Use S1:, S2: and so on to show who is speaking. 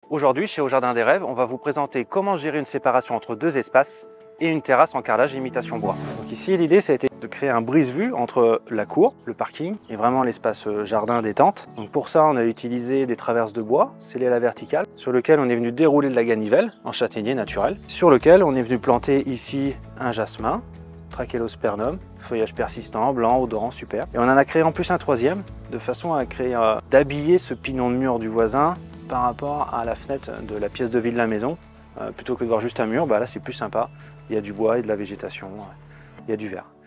S1: Aujourd'hui, chez Au Jardin des Rêves, on va vous présenter comment gérer une séparation entre deux espaces et une terrasse en carrelage imitation bois. Donc ici, l'idée, ça a été de créer un brise-vue entre la cour, le parking et vraiment l'espace jardin détente. Donc pour ça, on a utilisé des traverses de bois scellées à la verticale, sur lequel on est venu dérouler de la ganivelle en châtaignier naturel, sur lequel on est venu planter ici un jasmin, Trachelospermum, feuillage persistant, blanc, odorant, super. Et on en a créé en plus un troisième, de façon à créer, d'habiller ce pignon de mur du voisin par rapport à la fenêtre de la pièce de vie de la maison. Plutôt que de voir juste un mur, bah là c'est plus sympa. Il y a du bois et de la végétation, il y a du vert.